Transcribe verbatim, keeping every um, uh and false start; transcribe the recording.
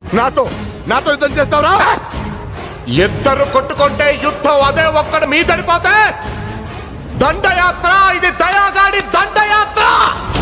నాతో నాతో యుద్ధం చేస్తావురా? ఇద్దరు కొట్టుకుంటే యుద్ధం అదే ఒక్కడు మీ చనిపోతే దండయాత్ర, ఇది దయాగాడి దండయాత్ర.